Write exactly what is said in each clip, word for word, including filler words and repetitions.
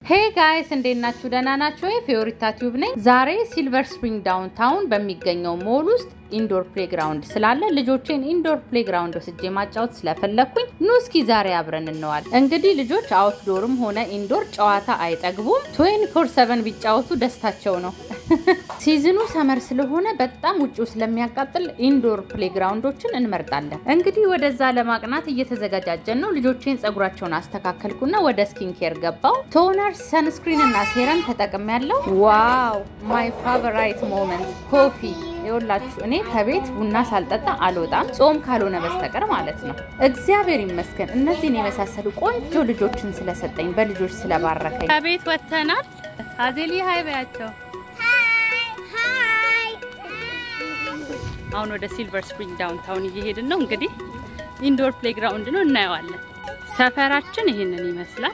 Hey guys, እንዴት ናችሁ? ደህና ናችሁ? ፌዮሪታ ቲዩብ ነኝ። ዛሬ ሲልቨር ስፕሪንግ ዳውንታውን በሚገኘው ሞል ውስጥ ኢንዶር ፕሌግራውንድ ስላለ ልጆቼን ኢንዶር ፕሌግራውንድ ወስጄ ማጫወት ስለፈለኩኝ ኑ እስኪ ዛሬ አብረን እንዋል። እንግዲህ ልጆች አውትዶርም ሆነ ኢንዶር ጨዋታ አይጠግቡም። twenty four seven ቢጫወቱ ደስታቸው ነው። ሲዝኑ ሰመር ስለሆነ በጣም ውጪው ስለሚያቃጥል ኢንዶር ፕሌግራውንዶችን እንመርጣለን። እንግዲህ ወደዛ ለማቅናት እየተዘጋጃጀን ነው። ልጆቼን ጸጉራቸውን አስተካከልኩና ወደ ስኪን ኬር ገባው። ቶነር ሰንስክሪን እና ሴረም ተጠቅሜያለሁ። ዋው ማይ ፌቨራይት ሞመንት ኮፊ ይወላችሁ እኔ ከቤት ቡና ሳልጠጣ አልወጣም ጾም ካልሆነ በስተቀር ማለት ነው። እግዚአብሔር ይመስገን እነዚህን የመሳሰሉ ቆንጆ ልጆችን ስለሰጠኝ በልጆች ስለባረከኝ። ከቤት ወተናል። አዜሊ ሃይ በያቸው። ሃይ ሃይ። አሁን ወደ ሲልቨር ስፕሪንግ ዳውንታውን እየሄድን ነው። እንግዲህ ኢንዶር ፕሌግራውንድ ነው እናየዋለን። ሰፈራችን ይሄንን ይመስላል።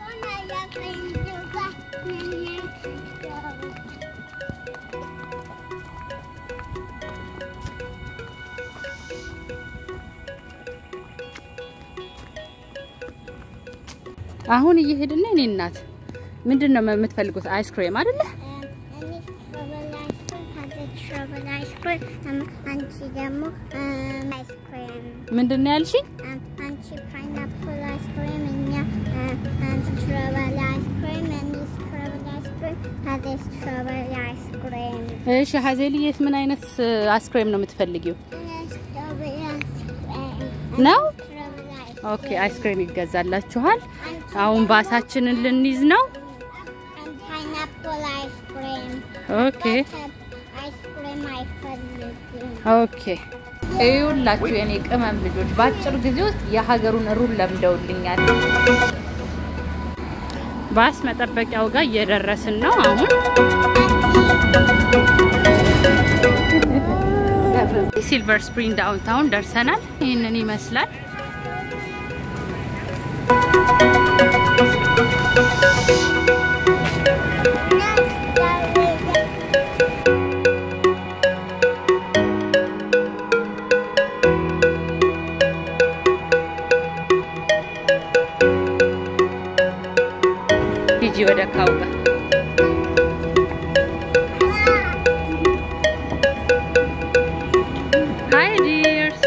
አሁን እየሄድን ነው። እኔ እናት ምንድነው የምትፈልጉት? አይስክሬም አይደለ? አንቺ ደግሞ አይስክሬም ምንድነው ያልሽኝ? አንቺ ፓይናፕል አይስክሬም እኛ ስትሮበሪ አይስክሬም እኔ ስትሮበሪ አይስክሬም ሀዜ ስትሮበሪ አይስክሬም። እሺ ሀዜልዬስ ምን አይነት አይስክሬም ነው የምትፈልጊው? ነው ኦኬ አይስክሬም ይገዛላችኋል። አሁን ባሳችንን ልንይዝ ነው። ፓይናፕል አይስክሬም ኦኬ አይስክሬም አይፈልግም። ኦኬ እዩላችሁ የኔ ቅመም ልጆች ባጭር ጊዜ ውስጥ የሀገሩን ሩል ለምደውልኛል። ባስ መጠበቂያው ጋር እየደረስን ነው። አሁን ሲልቨር ስፕሪንግ ዳውንታውን ደርሰናል። ይሄንን ይመስላል። ሂጂ ወደ ካውጋ ሃይ ዲርስ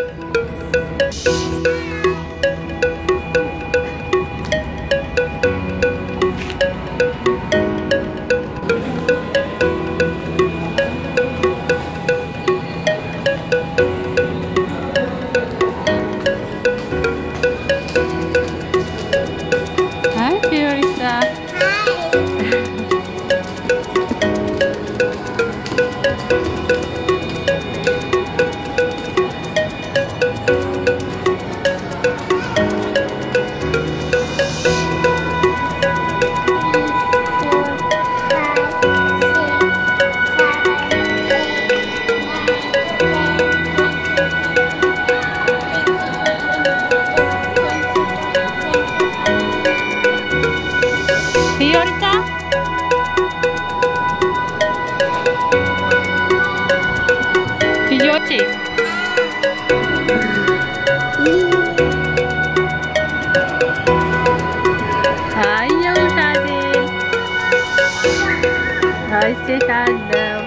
አይቼሻለሁ።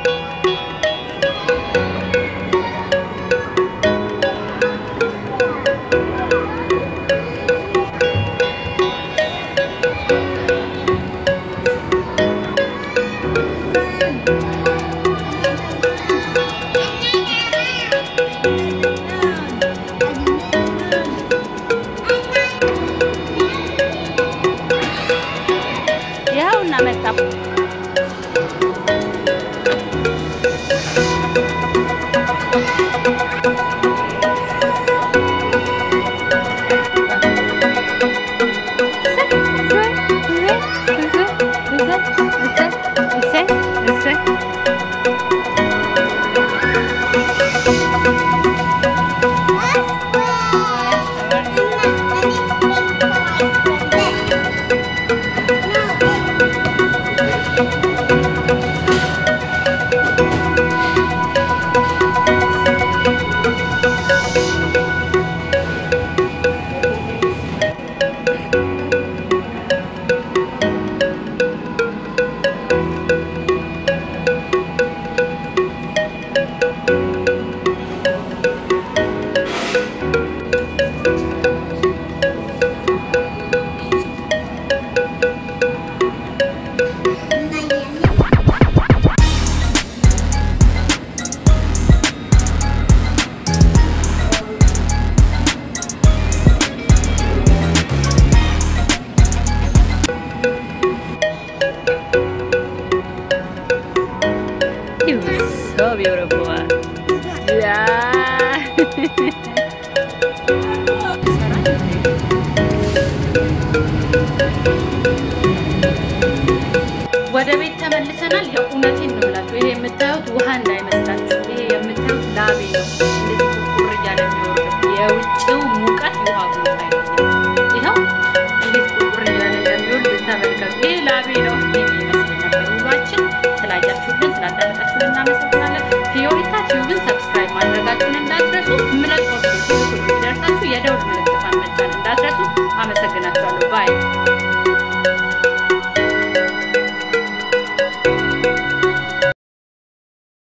ያውና መጣ ወደ ቤት ተመልሰናል የእውነቴን ነው ብላችሁ ይሄ የምታዩት ውሃ እንዳይመስላችሁ ይሄ የምታዩት ላቤ ነው እንደዚህ ቁርቁር እያለ የሚወርድ የውጭው ሙቀት ውሃ ሙቀት አይደለም ይሄው እንዴት ቁርቁር እያለ እንደሚወርድ ተመልከቱ ይሄ ላቤ ነው ይሄ ይመስል ነበር ውሏችን ስላያችሁልን ስላዳመጣችሁልን እናመሰግናለን ፊዮሪታ ቲዩብን ሰብስክራይብ ማድረጋችሁን እንዳትረሱ ምለቆት ቪዲዮ ደርሳችሁ የደውል ምልክቱን መጫን እንዳትረሱ አመሰግናለሁ